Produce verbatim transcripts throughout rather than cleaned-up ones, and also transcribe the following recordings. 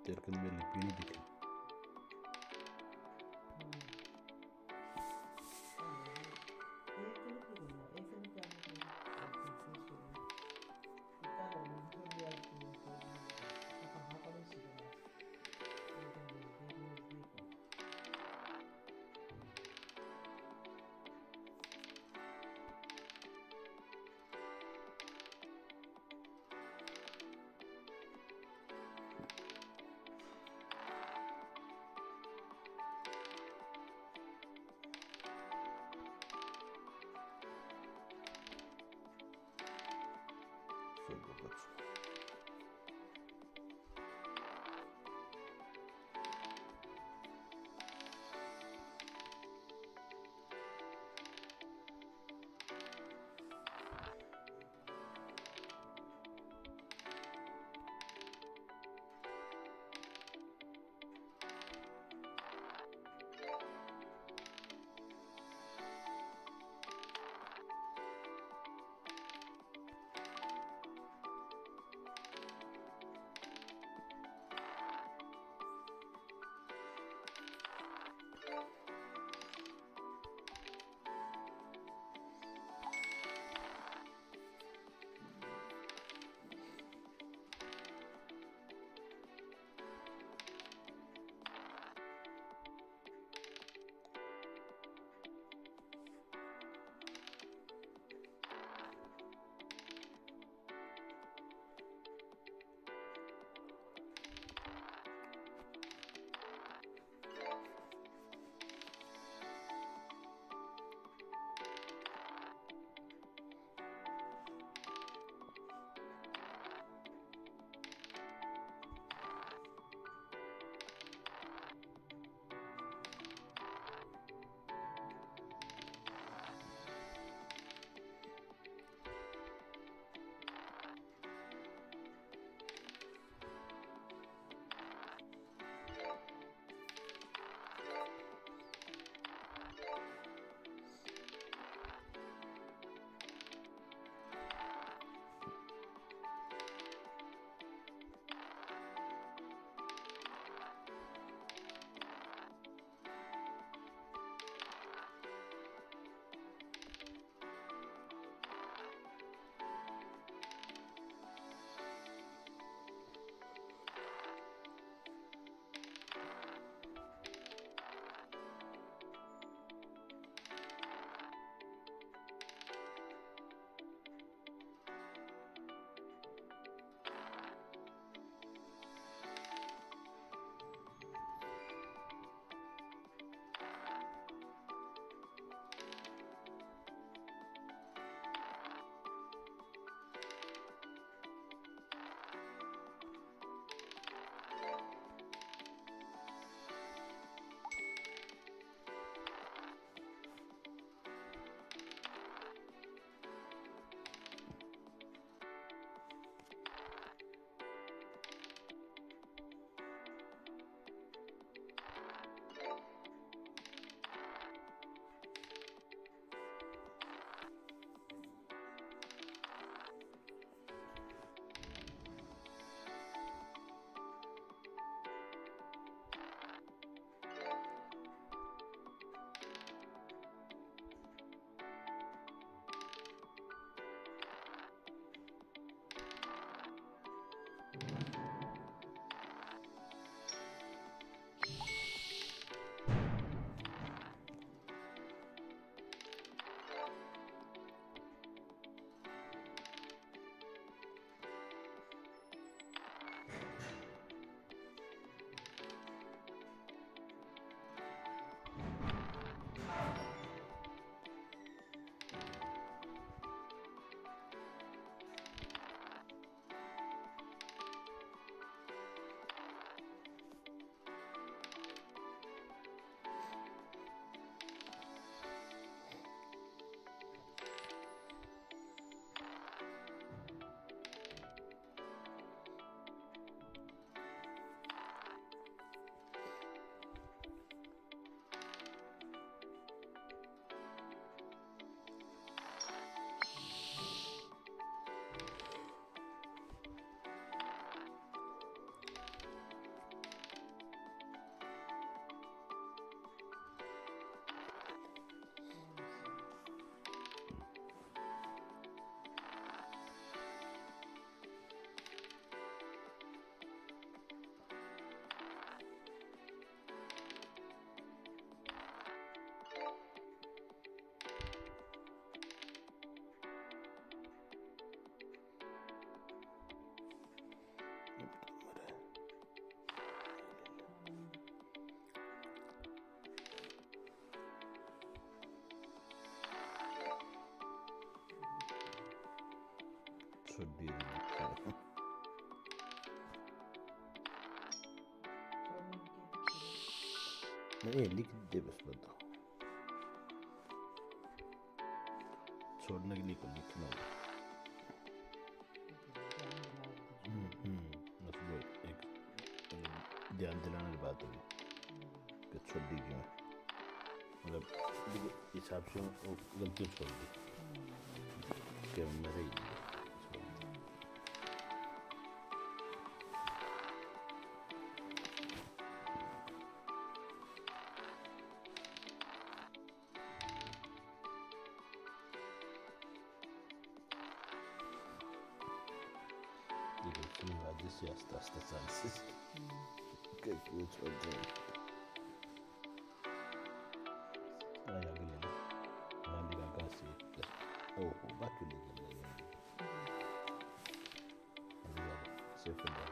ചേർക്കുന്നതിൽ unibit. नहीं लिख दे बस बताओ छोड़ने के लिए को लिखना होगा। बस वो एक ध्यान दिलाने की बात होगी कि छोड़ दी क्यों मतलब हिसाब से वो गलती छोड़ दी कि मेरे ही This yes, that's the sense. Okay, good for them. I am going to go see. Oh, back to the safe and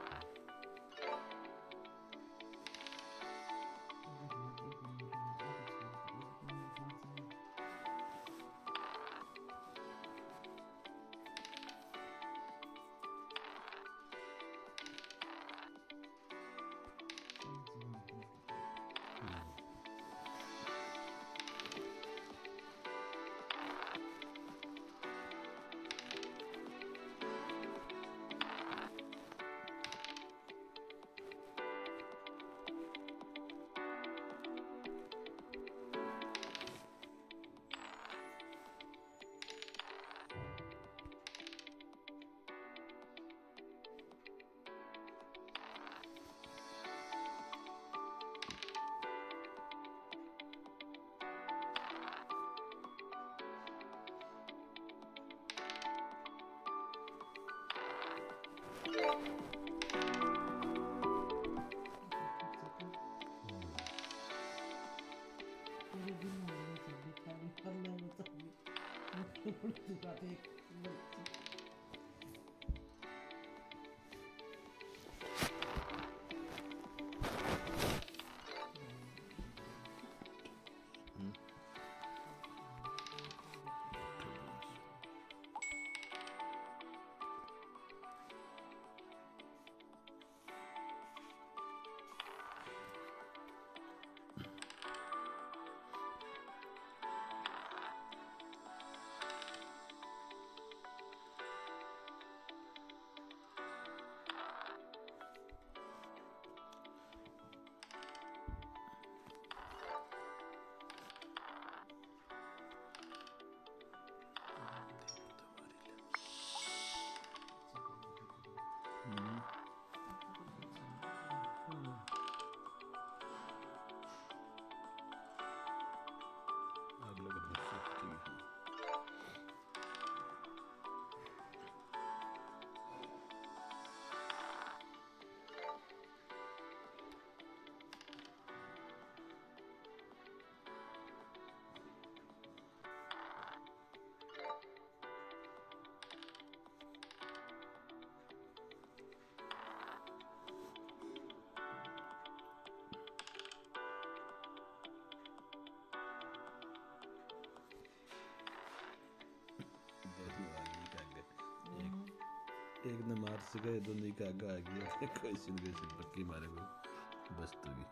एक ने मार से गए दोनों का आगे आ गया कोई सिन कोई सिन पक्की मारे को बस तो भी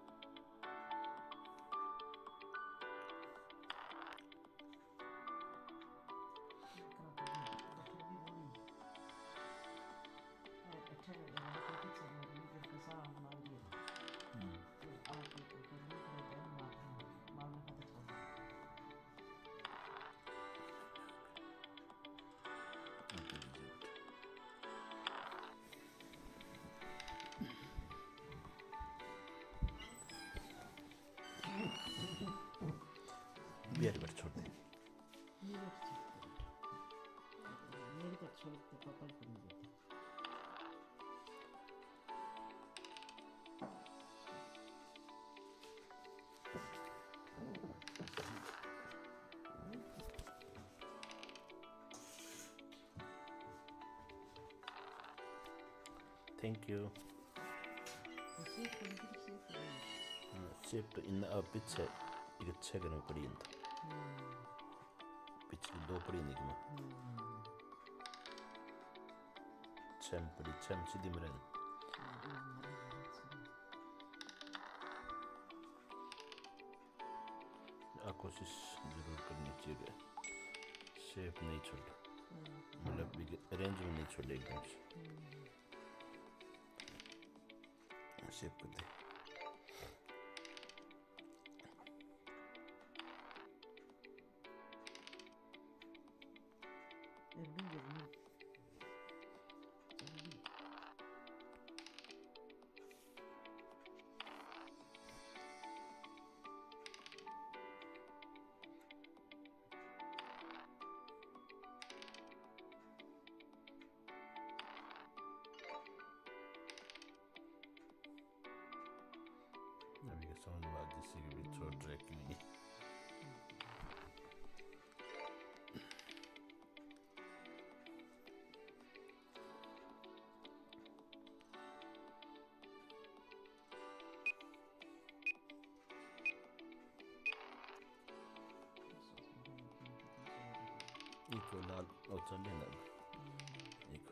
बिहारी पर छोड़ दे मेरे को छोड़ दे पापा को नहीं देते Thank you. Shape in a picture, you get check and put in. Picture do put in it. Champy, champy, dimmer. कोशिश ज़रूर करनी चाहिए, शेप नहीं छोड़े, मतलब रेंज में नहीं छोड़े एकदम से शेप कर दे। अभी ये समझ में आती है कि भी थोड़ा ट्रैक नहीं है। इको लाल और चले ना इको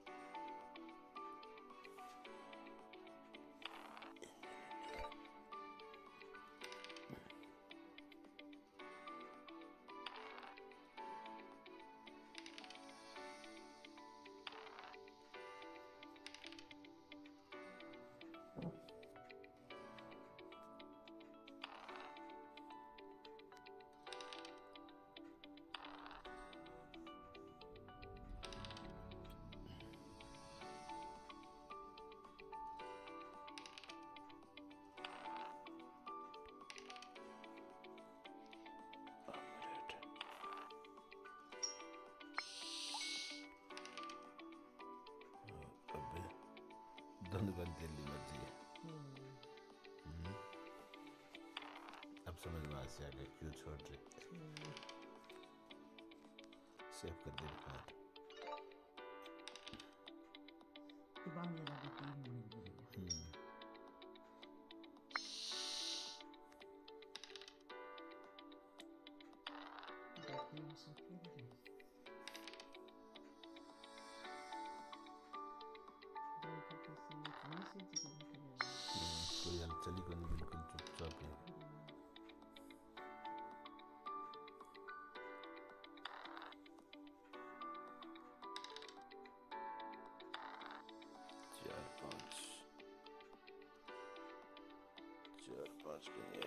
धुंधवन दिल्ली मर्जी है। अब समझ में आ गया कि क्यों छोड़ रही। सेव कर दे रहा है। कोई हलचल को नहीं, बिल्कुल चुपचाप है। चार पाँच चार पाँच के लिए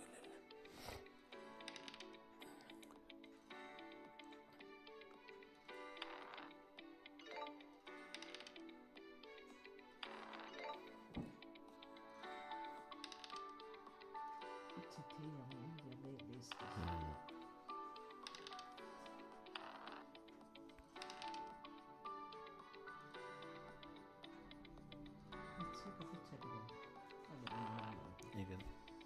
again.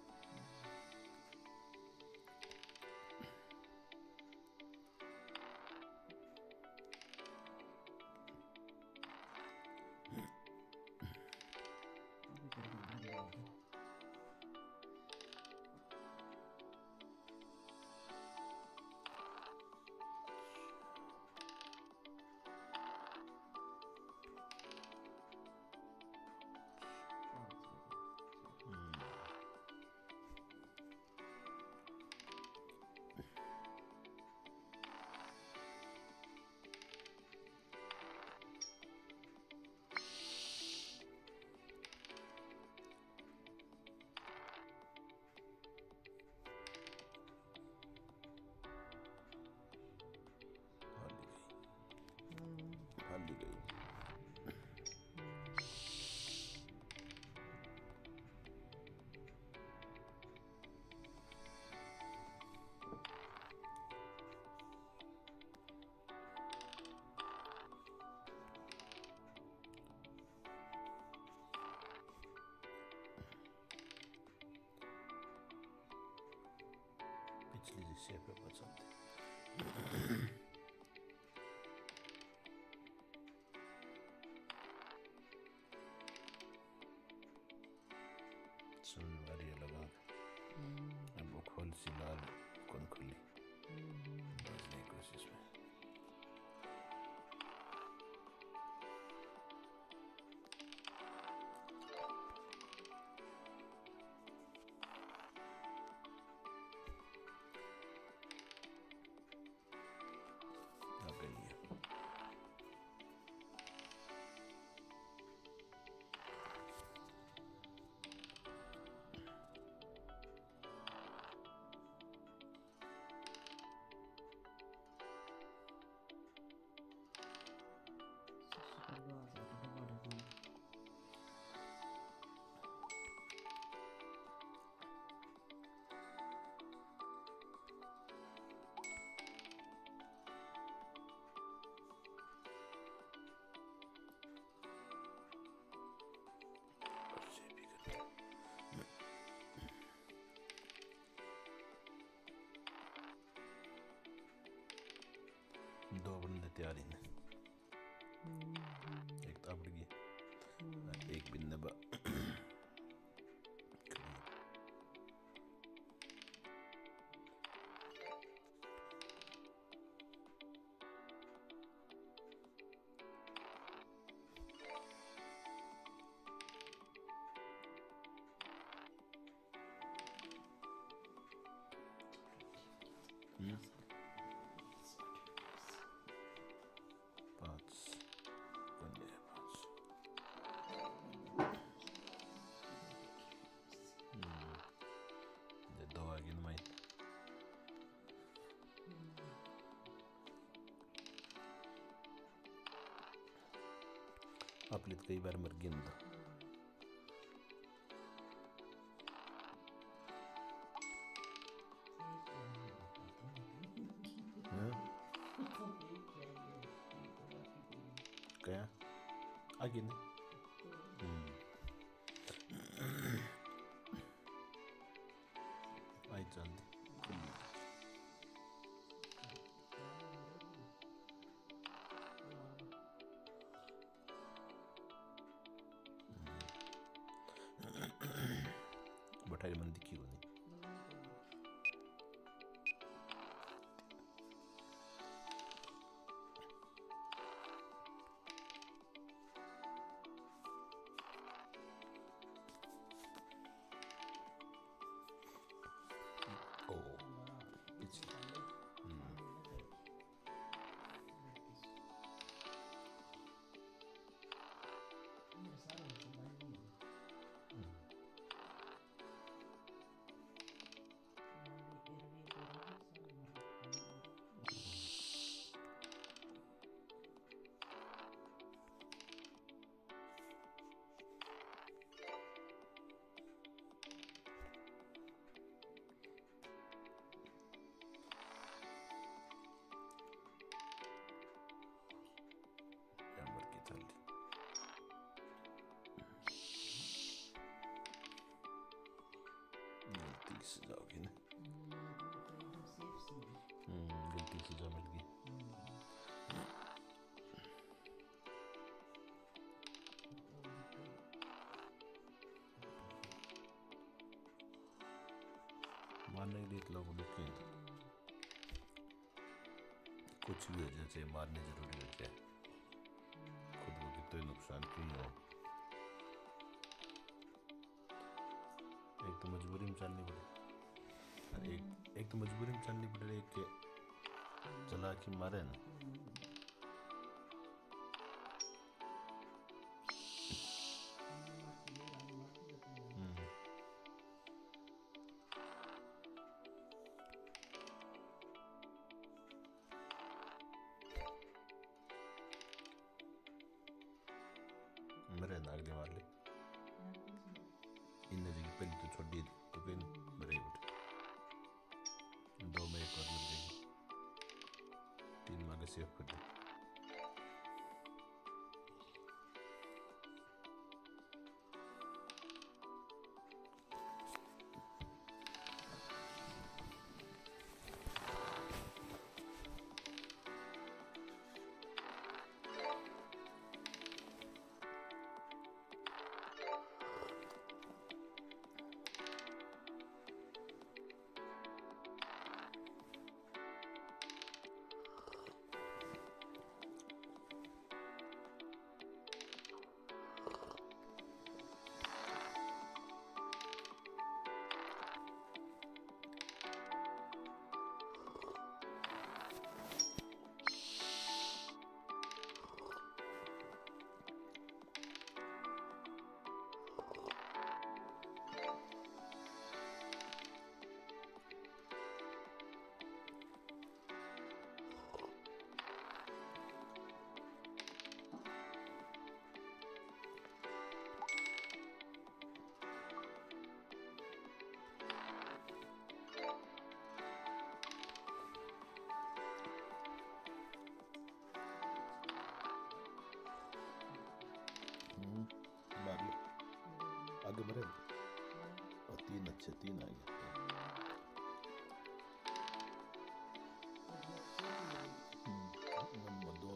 पिछली शेप है पसंद सुन वाली लगा अब वो खोल सी लाल कौन खुली बचने की कोशिश में तैयार ही नहीं एक तो आपड़ी एक बिन्ने बा आपलीत कई बार मर गई ना क्या आगे नहीं आई चलती बठाई मंदी की होनी जाओगी ना गलती से जा मिल गई मारने के लिए लोग लुके कुछ भी हो जाए चाहे मारने जरूरी हो जाए खुद को कितना नुकसान क्यों हो एक तो मजबूरी में चलनी पड़े एक एक तो मजबूरी में चलनी पड़े एक के चला के मारे ना मेरे नागले मार ले इन जगह पहले तो छोड़ दी तो फिर मेरे उठ दो में एक और मिल जाएगी तीन मांगे सेव कर दे आगे बढ़े और तीन अच्छे तीन आ गए नंबर दो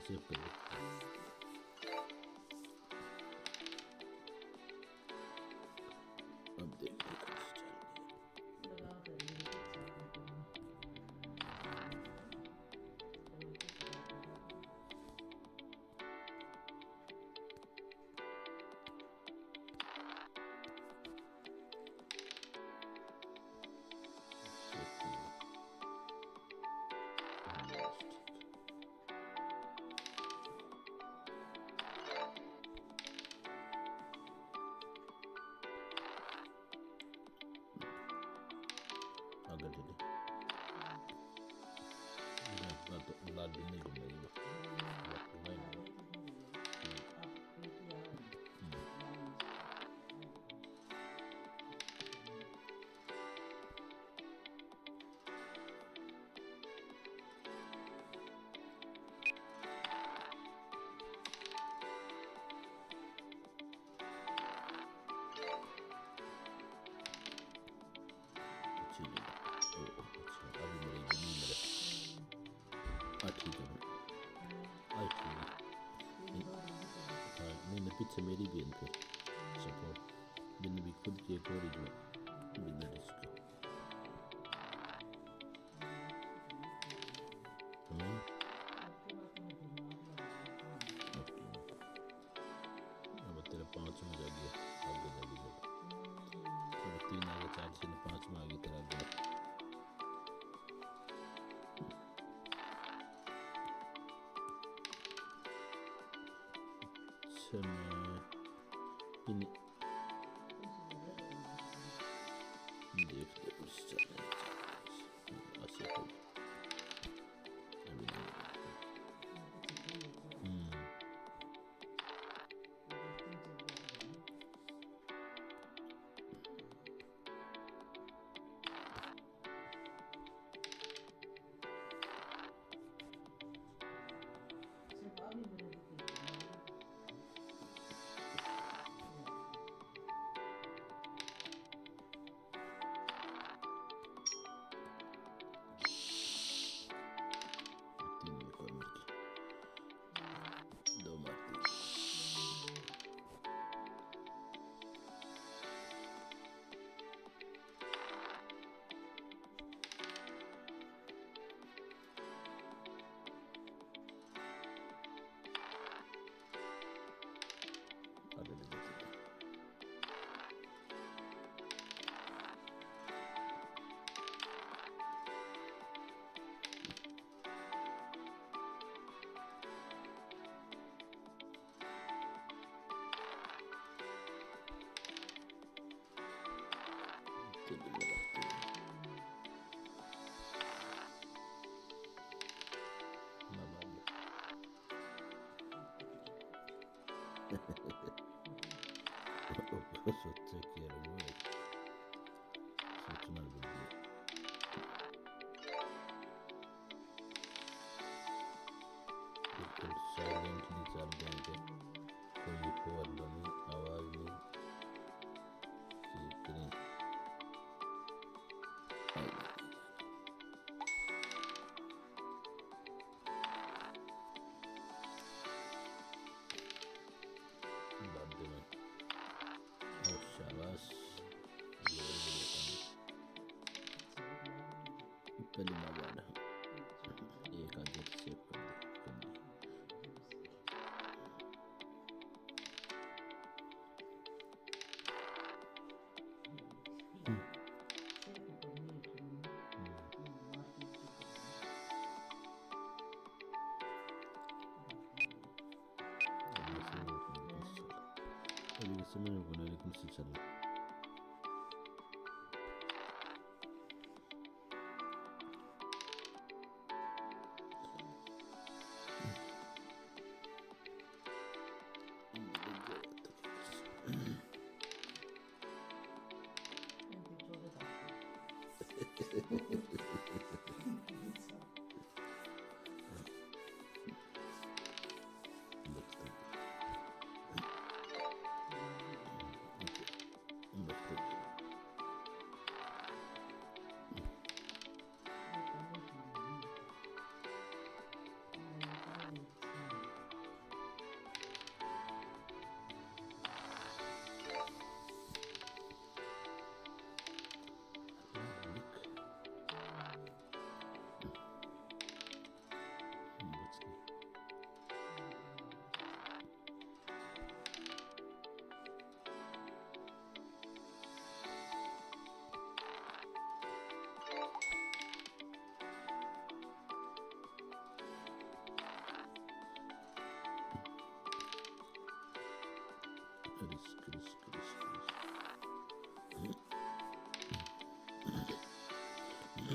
सेव कर लो। अब देखते हैं लगा कर ये साथ में करना। आगे चले। तो लाल भी नहीं घूमेगी वो। पीछे मेरी बहन फिर सपोर्ट बिन भी खुद की एक और जो बिन इसका अब तेरा पाँच में जाएगी आगे जाएगी अब तीन आगे चार से पाँच में आगे तेरा आगे अच्छा मैं इन देख ले कुछ चल रहा है ऐसे तो अभी हम्म सोचे कि यार वो सोचना भी बिल्कुल साइलेंटली चल जाएंगे कोई कॉल नहीं आवाज़ नहीं ठीक नहीं पहले मैं बार एक आगे सेव कर दे अभी समय में बना लेकिन से चल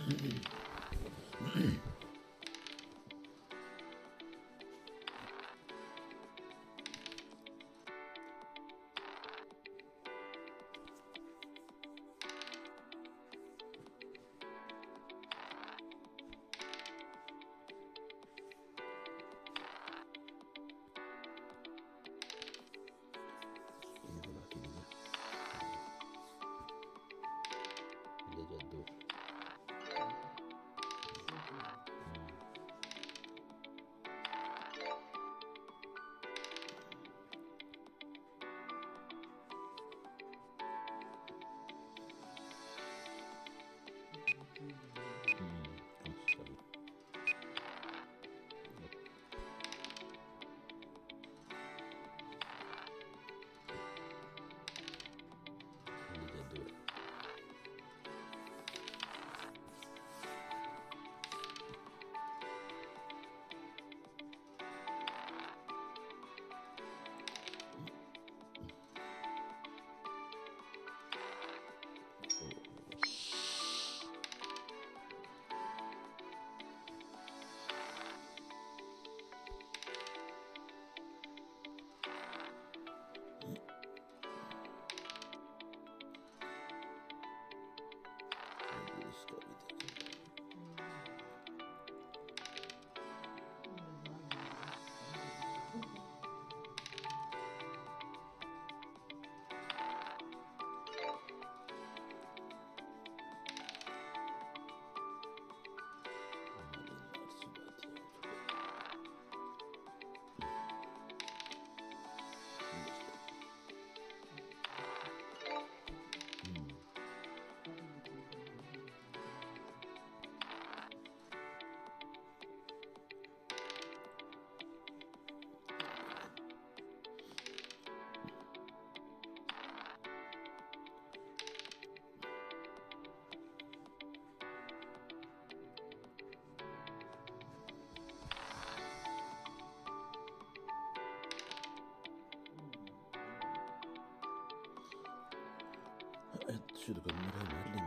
Should have gone Marilyn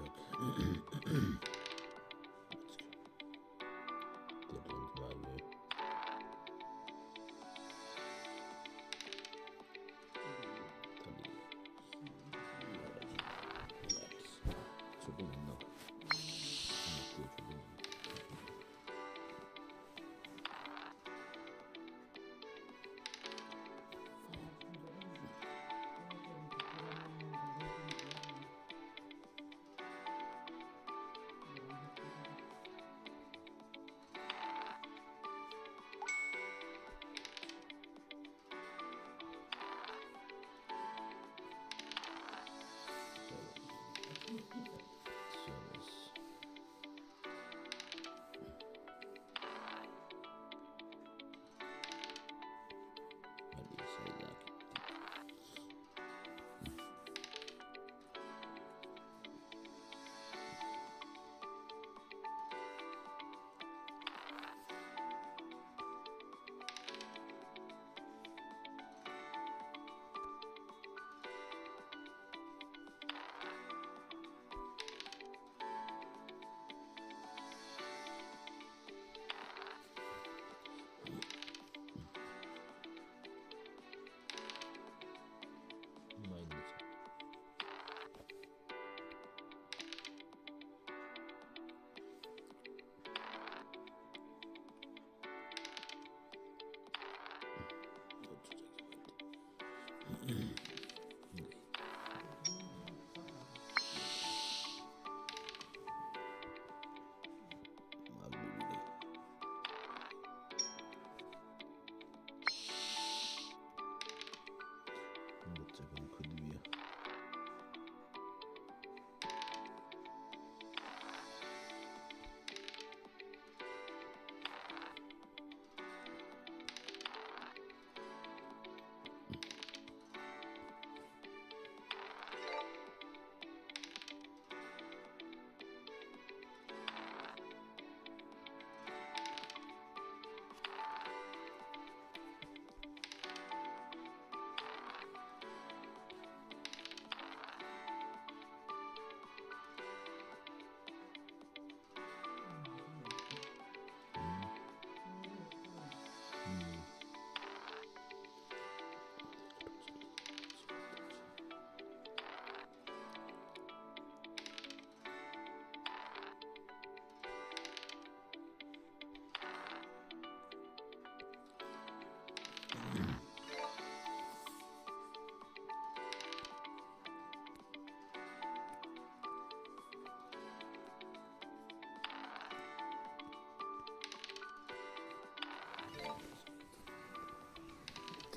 Monroe.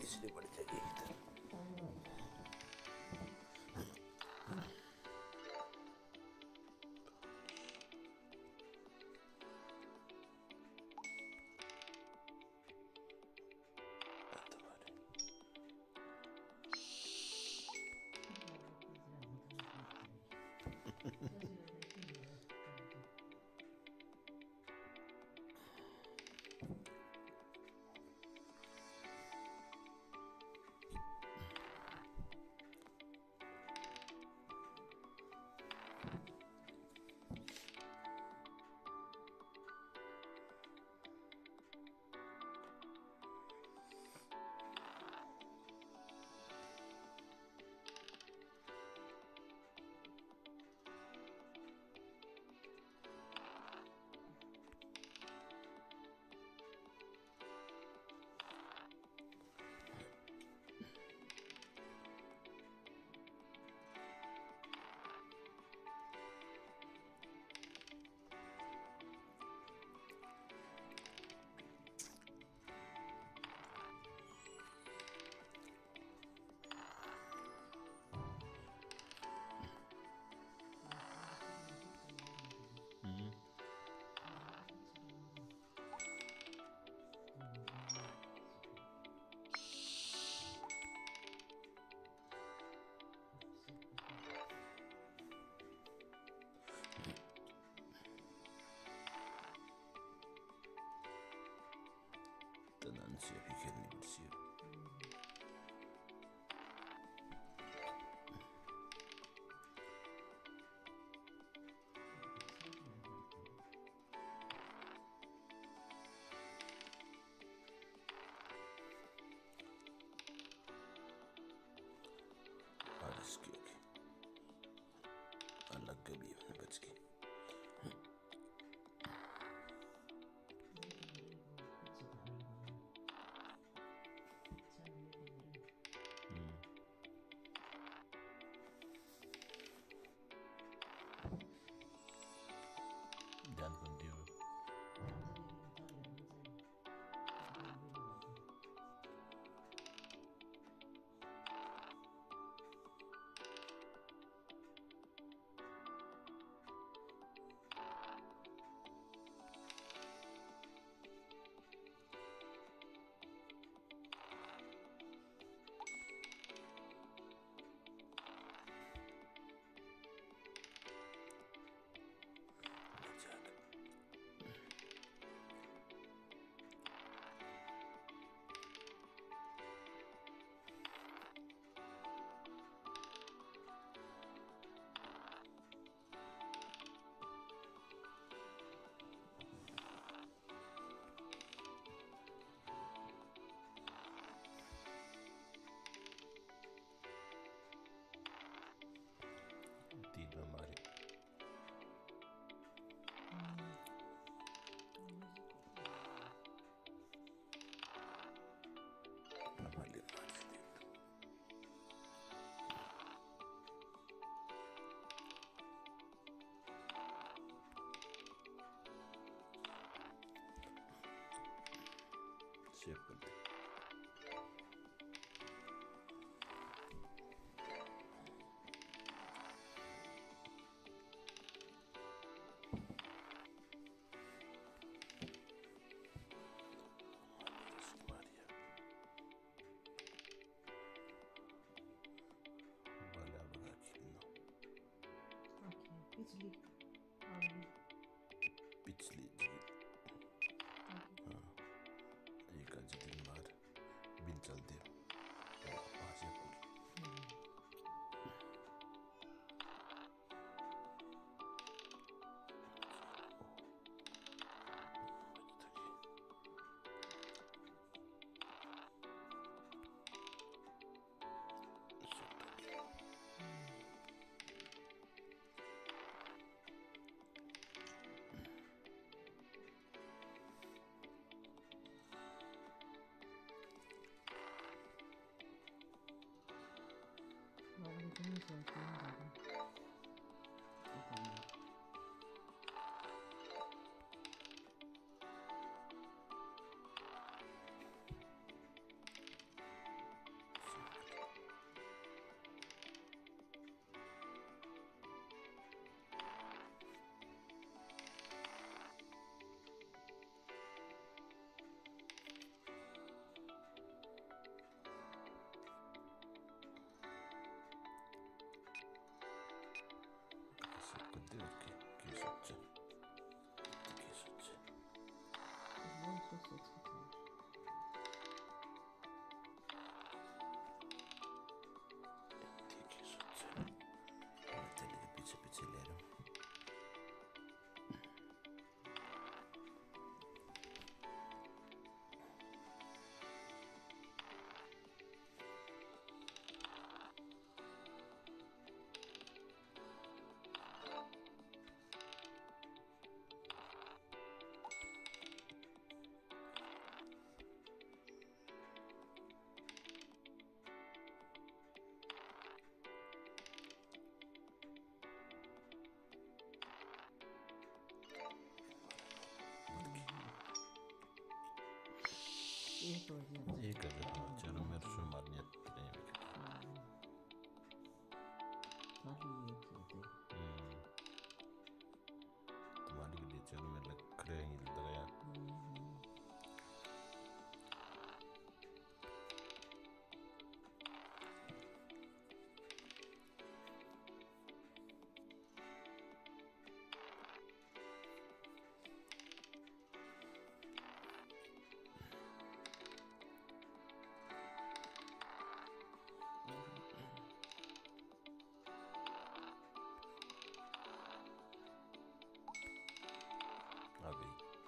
तीसरी बढ़ जाएगी इधर। Nancy भी खेलनी पड़ती है। और इसके अलग के भी अपने बच गई। सेव कर दे। पिछली पिछली हाँ एक आज दिन बाद बिन चलते वहाँ से नहीं सोचती हूँ ज़्यादा। पीछे पीछे ले रहा हूँ। एक हो गया। एक है हाँ चलो मेरे से मारनी है खाली एक होते तुम्हारी के लिए चलो मैं लग खड़े ही लगाया आ गई।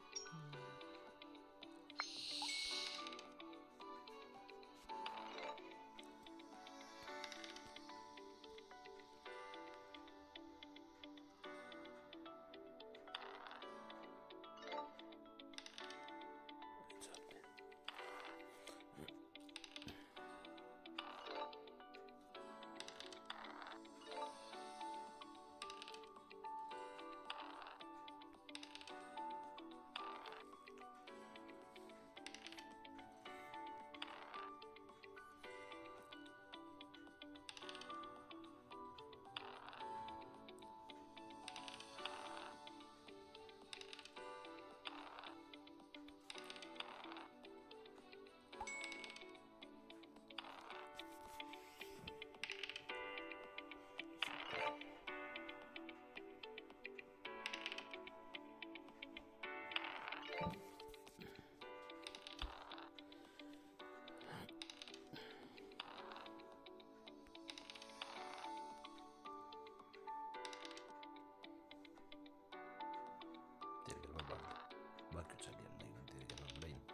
बाकी चलिए नहीं तेरे घर में नहीं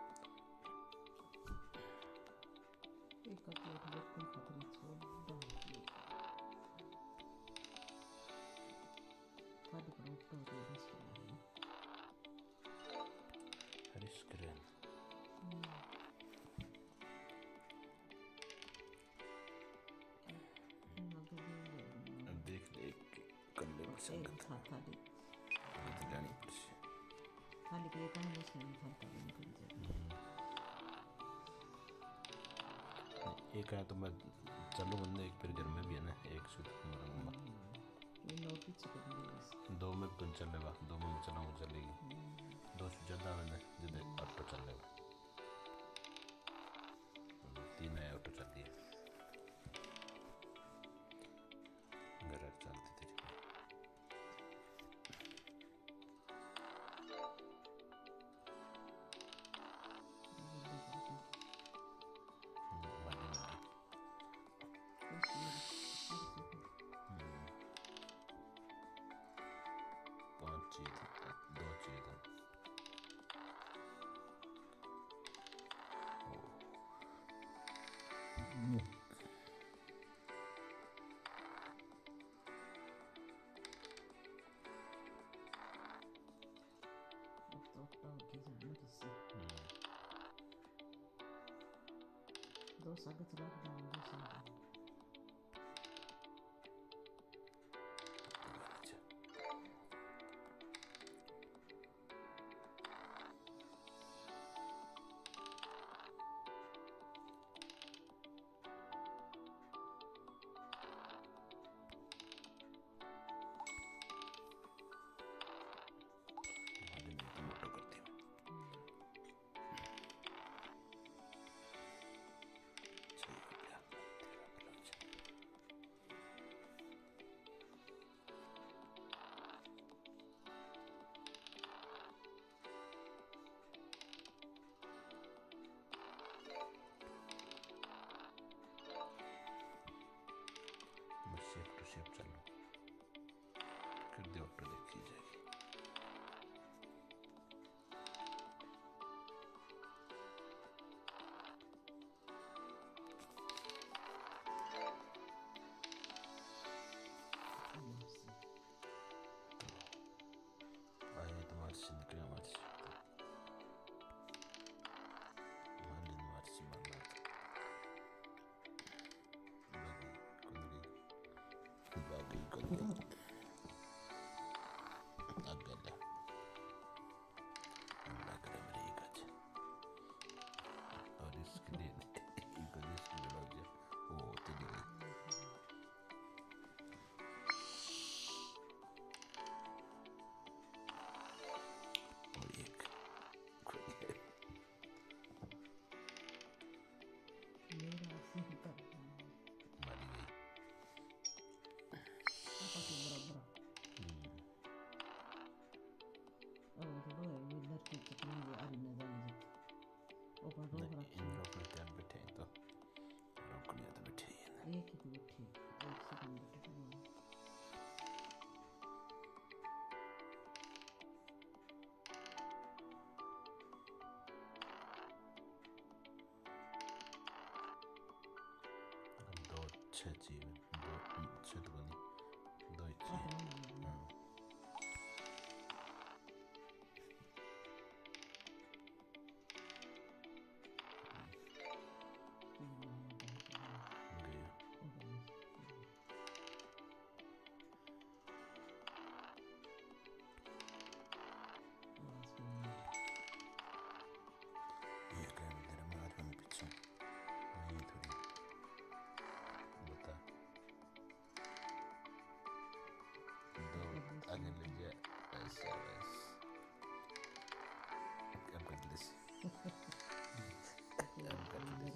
एक का तो एक को खतरे छोड़ दो खाली पर उठो तो बस हरी स्क्रीन अब देख ले कल्ले में संगत खाली जानी पड़ती खाली के काम बस नहीं खाता निकल जाए एक है तो मैं चलूँ बंदे एक फिर घर में भी है ना एक सुध मरूंगा ये नोटिस कर दिया दो में पिन चलेगा दो में मैं चलाऊँ चलेगी दो से ज़्यादा मैंने जिधे ऑटो चलेगा तीन है ऑटो चलती है घर चलती थी पाँच चीज़ दो चीज़ दो सागत रख दो दो सागत अगला अगला करें मेरी काज और इसके लिए इनको इसके लिए लग जाए ओ तेरी गई और एक मेरा सही कर मारी गई apa sih bera-bera oh itu doa ini lagi ceknya di arena jangan oh kalau नहीं bera इन लोग ने ध्यान बैठे हैं तो लोग को नहीं आता बैठे हैं एक ही बैठे एक सेकंड बैठे दो छः जीवन दो छः तो नहीं दो ही चाहिए हाँ गया ये क्या मेरे में आज में पीछे नहीं थोड़ी बता दो आगे ले जा ऐसे बस क्या कर लिस क्या कर लिस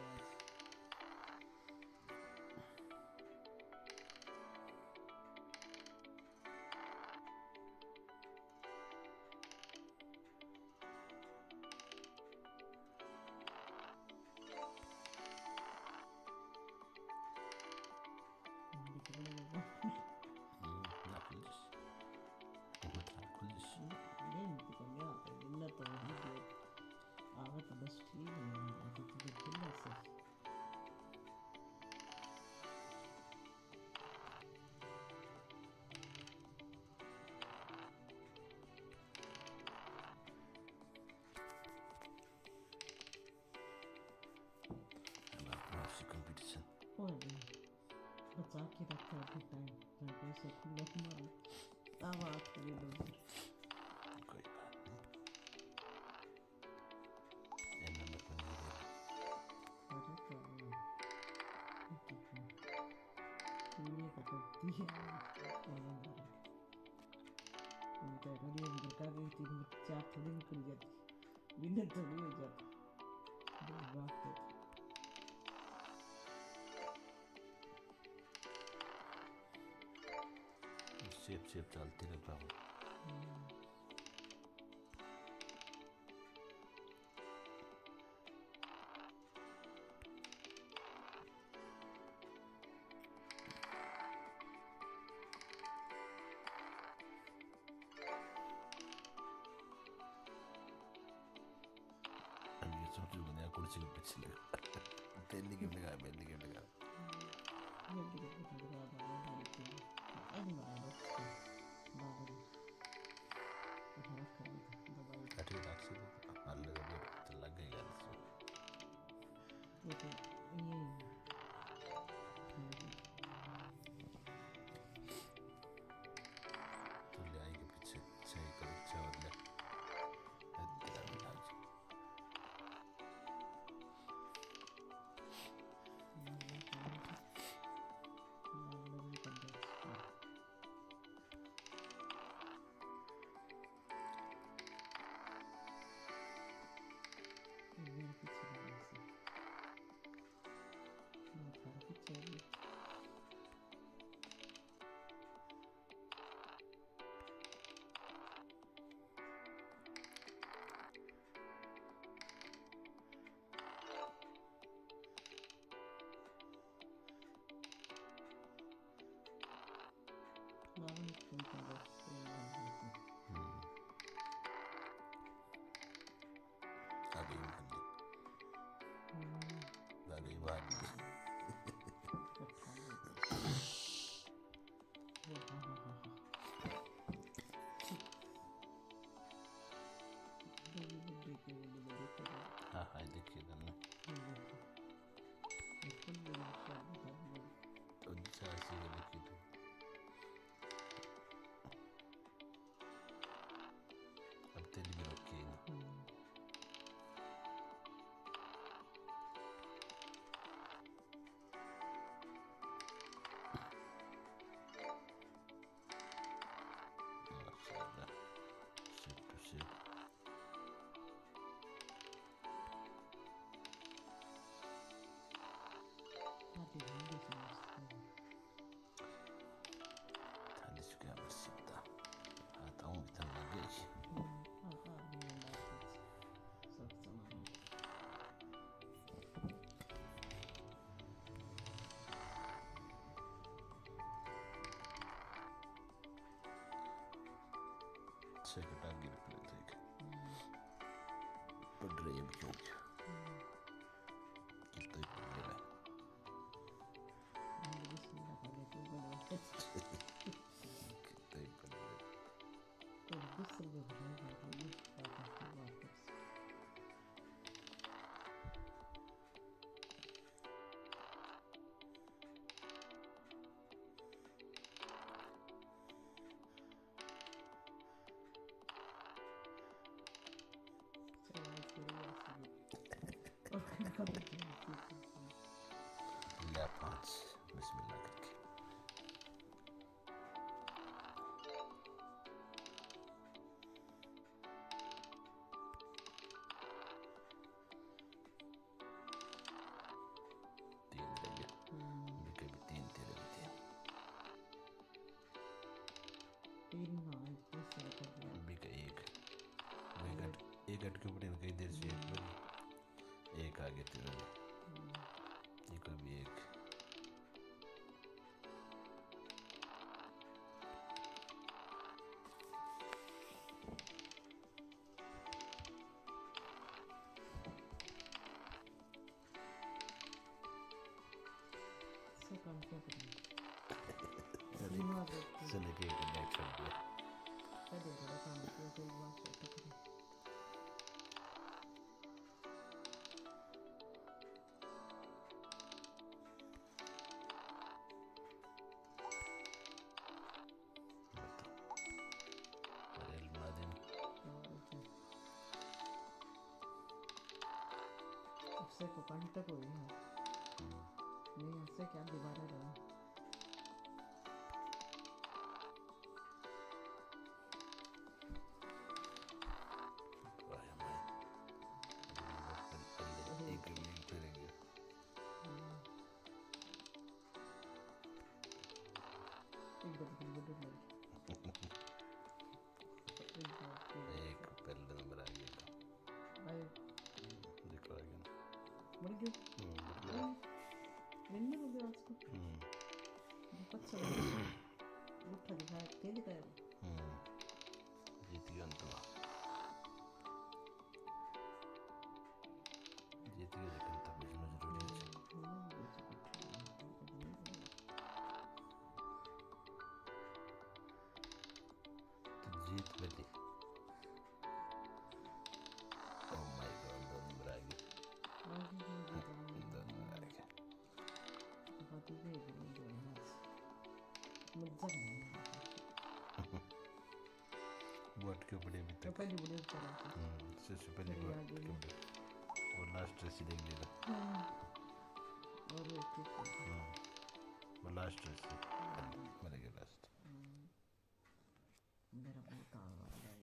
ना खुलिस बहुत ना खुलिस अब आपसी कंपटीशन बचा के रखा है टाइम जब पैसे खुले मारो तब आप ये दो कोई बात नहीं ये नंबर पर नहीं दे अरे तो ये पता दिया मैं तो कभी अंदर का गई तीन चार थोड़ी निकल जाती बिना थोड़ी हो जाती दो बात तो सेप सेप चलती रहता हूँ अब ये सब जो बना कुर्सी के पीछे लगा तेली के लगा बेली के लगा ये भी कुछ लगा रहा है लेकिन अब ना बस बाहर उठा कर दबाई अठे लाख से अल्लाह का बेर तो लग गई यार ये तो ये तो ले आई के पीछे सही कर चावल ले तेरा मिलाज Second I get it, I think. But dream क्यों? कितना ही पढ़ लेना? कितना ही पढ़ लेना? तो दूसरे लोग नहीं करते ये बात है बात है या पाँच बिस्मिल्लाह करके तीन रह गया बिके भी तीन तेरे भी तीन तीन ना इतने सारे कर दिया बिके एक एक अट एक अटके ऊपर इनका इधर से एक बनी एक आगे तेरे में एक भी एक से काम क्या करें चले के एक बैठ सकते हैं चलिए थोड़ा काम किया तो एक बार सोचा करें अरे मुलाजिम उससे को कांटेक्ट हो गया नहीं उससे क्या दोबारा रहा एक एक करेंगे एक बार एक बार एक पहले नंबर आ गया आए दिखा गया मर गया दिन हो गया उसको बहुत समय उठा दिखाया क्या दिखाया जीत गया तो जीत गया लेकिन तब इसमें जरूरी है तो जीत मिली ओह माय गॉड दो नंबर आ गए दो नंबर आ गए बातें भी एक दो मजा वो अटके पड़े अभी तक पहले बड़े तरह से सबसे पहले वो अटके पड़े और लास्ट रेसी देख लेगा और वो वो लास्ट रेसी